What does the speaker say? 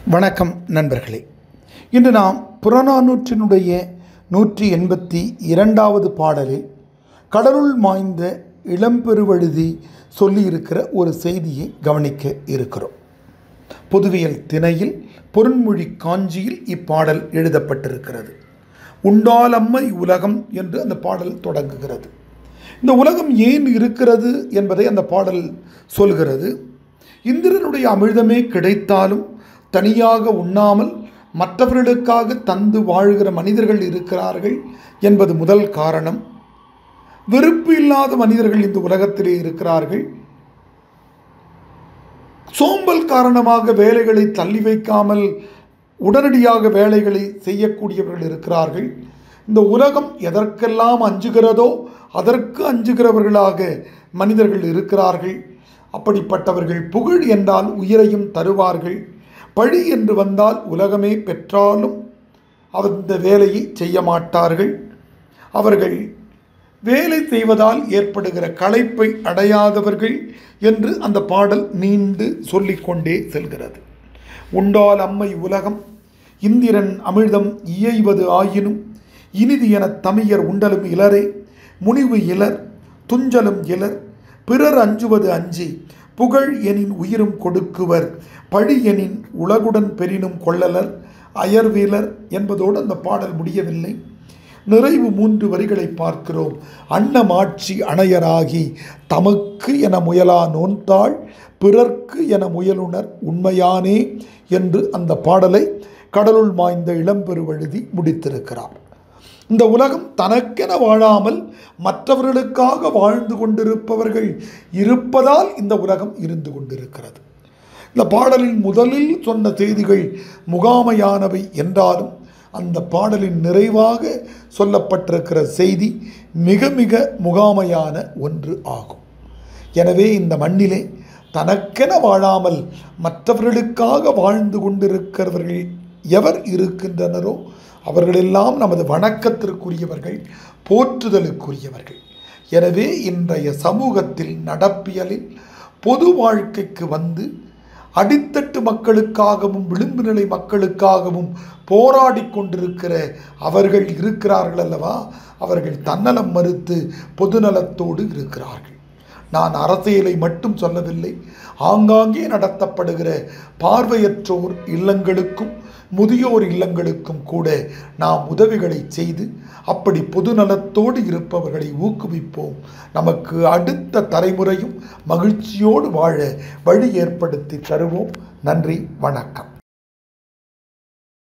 வணக்கம் நண்பர்களே. இன்று நாம் புறநானூற்றினுடைய 182வது பாடலில் கடலுள் மாய்ந்த இளம்பெருவழுதி சொல்லியிருக்கிற ஒரு செய்தியை கவனிக்க இருக்கிறோம். பொதுவியல் திணையில் பொருண்மொழி காஞ்சியில் இப்பாடல் எழுதப்பட்டிருக்கிறது. உண்டாலம்மை உலகம் என்று அந்த பாடல் தொடங்குகிறது. இந்த உலகம் ஏன் இருக்கிறது என்பதை அந்த பாடல் சொல்கிறது. இந்திரனுடைய அமிழ்தமே கிடைத்தாலும் தனியாக உண்ணாமல் மற்றவர்களுக்காக தந்து வாழ்கிற மனிதர்கள் இருக்கிறார்கள் என்பது முதல் காரணம். வெறுப்பு இல்லாத மனிதர்கள் இந்த உலகத்திலே இருக்கிறார்கள். சோம்பல் காரணமாக வேலைகளை தள்ளி வைக்காமல் உடனடியாக வேலைகளை செய்யக்கூடியவர்கள் இருக்கிறார்கள். இந்த உலகம் எதற்கெல்லாம் அஞ்சுகிறதோ அதற்கு அஞ்சுகிறவர்களாக மனிதர்கள் இருக்கிறார்கள். அப்படிப்பட்டவர்கள் புகழ் என்றால் உயிரையும் தருவார்கள். பழி என்று வந்தால் உலகமே பெற்றாலும் அந்த வேலையை செய்ய மாட்டார்கள். அவர்கள் வேலை செய்வதால் ஏற்படுகிற களைப்பை அடையாதவர்கள் என்று அந்த பாடல் நீண்டு சொல்லிக்கொண்டே செல்கிறது. உண்டால் அம்மை உலகம் இந்திரன் அமிழ்தம் இயைவது ஆயினும் இனிது எனத் தமியர் உண்டலும் இலரே முனிவு இலர் துஞ்சலும் இலர் பிறர் அஞ்சுவது அஞ்சி புகழ் எனின் உயிரும் கொடுக்குவர் பழி எனின் உலகுடன் பெரினும் கொள்ளலர் அயர்வீலர் என்பதோடு அந்த பாடல் முடியவில்லை. நிறைவு 3 வரிகளை பார்க்கிறோம். அன்னமாட்சி அணையராகி தமக்கு என முயலா நோன்தாள் பிறர்க்கு என முயலுணர் உண்மையானே என்று அந்த பாடலை கடலுள் மாய்ந்த இளம்பெருவழுதி முடித்திருக்கிறார். இந்த உலகம் தனக்கென வாழாமல் மற்றவர்களுக்காக வாழ்ந்து கொண்டிருப்பவர்கள் இருப்பதால் இந்த உலகம் இருந்து கொண்டிருக்கிறது. இந்த பாடலின் முதலில் சொன்ன செய்திகள் முகாமையானவை என்றாலும் அந்த பாடலின் நிறைவாக சொல்லப்பட்டிருக்கிற செய்தி மிக மிக முகாமையான ஒன்று ஆகும். எனவே இந்த மண்ணிலே தனக்கென வாழாமல் மற்றவர்களுக்காக வாழ்ந்து கொண்டிருக்கிறவர்கள் எவர் இருக்கின்றனரோ அவர்களெல்லாம் நமது வணக்கத்திற்குரியவர்கள், போற்றுதலுக்குரியவர்கள். எனவே இன்றைய சமூகத்தில் நடப்பியலில் பொது வாழ்க்கைக்கு வந்து அடித்தட்டு மக்களுக்காகவும் விளிம்பு நிலை மக்களுக்காகவும் போராடி கொண்டிருக்கிற அவர்கள் இருக்கிறார்கள் அல்லவா, அவர்கள் தன்னலம் மறுத்து பொதுநலத்தோடு இருக்கிறார்கள். நான் அரசியலை மட்டும் சொல்லவில்லை. ஆங்காங்கே நடத்தப்படுகிற பார்வையற்றோர் இல்லங்களுக்கும் முதியோர் இல்லங்களுக்கும் கூட நாம் உதவிகளை செய்து அப்படி பொதுநலத்தோடு இருப்பவர்களை ஊக்குவிப்போம். நமக்கு அடுத்த தலைமுறையும் மகிழ்ச்சியோடு வாழ வழி ஏற்படுத்தி தருவோம். நன்றி, வணக்கம்.